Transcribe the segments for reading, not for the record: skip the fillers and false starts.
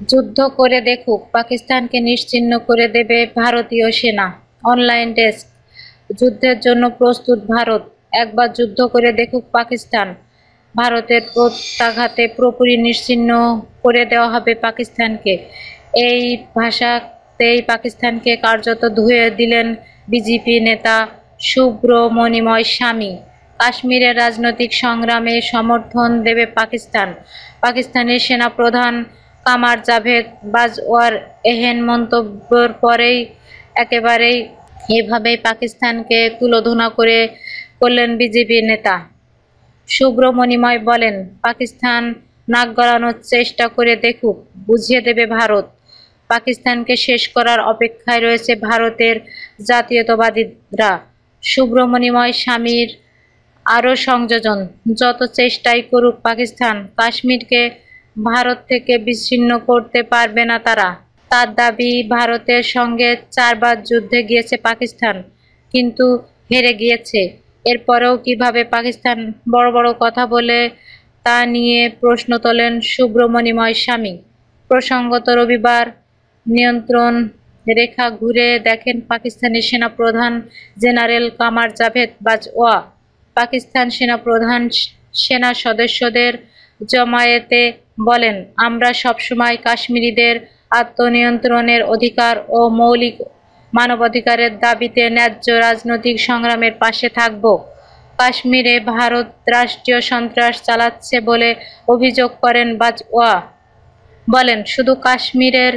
যুদ্ধ করে দেখুক, পাকিস্তানকে নিশ্চিহ্ন করে দেবে ভারতীয় সেনা। Online desk. যুদ্ধের জন্য প্রস্তুত ভারত। একবার যুদ্ধ করে দেখুক পাকিস্তান, ভারতের প্রত্যাঘাতে পুরোপুরি নিশ্চিহ্ন করে দেওয়া হবে পাকিস্তানকে। এই ভাষাতেই পাকিস্তানকে কার্যত ধুয়ে দিলেন বিজেপি নেতা সুব্রমণিময় স্বামী। কাশ্মীরের রাজনৈতিক সংগ্রামে সমর্থন দেবে পাকিস্তান। পাকিস্তানের সেনাপ্রধান কামার জাভেদ বাজওয়ার এহেন মন্তব্যের পরেই একেবারেই এভাবেই পাকিস্তানকে তুলোধনা করলেন বিজেপি নেতা। সুব্রমণিময় বলেন, পাকিস্তান নাক গলানোর চেষ্টা করে দেখুক, বুঝিয়ে দেবে ভারত। পাকিস্তানকে শেষ করার অপেক্ষায় রয়েছে ভারতের জাতীয়তাবাদীরা। সুব্রমণিময় স্বামীর আরও সংযোজন, যত চেষ্টাই করুক পাকিস্তান, কাশ্মীরকে ভারত থেকে বিচ্ছিন্ন করতে পারবে না তারা। তার দাবি, ভারতের সঙ্গে 4 বার যুদ্ধে গিয়েছে পাকিস্তান, কিন্তু হেরে গিয়েছে। এরপরেও কিভাবে পাকিস্তান বড় বড় কথা বলে তা নিয়ে প্রশ্ন তোলেন সুব্রমণিময় স্বামী। প্রসঙ্গত রবিবার নিয়ন্ত্রণ রেখা ঘুরে দেখেন পাকিস্তানের সেনাপ্রধান জেনারেল কামার জাভেদ বাজওয়া। পাকিস্তান সেনাপ্রধান সেনা সদস্যদের জমায়েতে বলেন, আমরা সবসময় কাশ্মীরিদের আত্মনিয়ন্ত্রণের অধিকার ও মৌলিক মানবাধিকারের দাবিতে ন্যায্য রাজনৈতিক সংগ্রামের পাশে থাকব। কাশ্মীরে ভারত রাষ্ট্রীয় সন্ত্রাস চালাচ্ছে বলে অভিযোগ করেন বাজওয়া। বলেন, শুধু কাশ্মীরের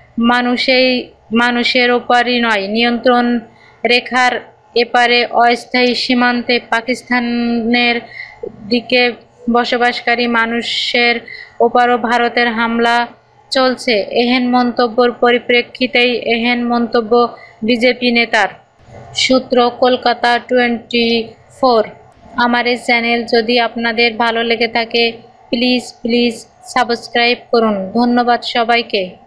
মানুষের ওপারই নয়, নিয়ন্ত্রণ রেখার এপারে অস্থায়ী সীমান্তে পাকিস্তানের দিকে বসবাসকারী মানুষের ওপারও ভারতের হামলা চলছে। এহেন মন্তব্যের পরিপ্রেক্ষিতেই এহেন মন্তব্য বিজেপি নেতার। সূত্র কলকাতা 24। আমার এই চ্যানেল যদি আপনাদের ভালো লেগে থাকে, প্লিজ সাবস্ক্রাইব করুন। ধন্যবাদ সবাইকে।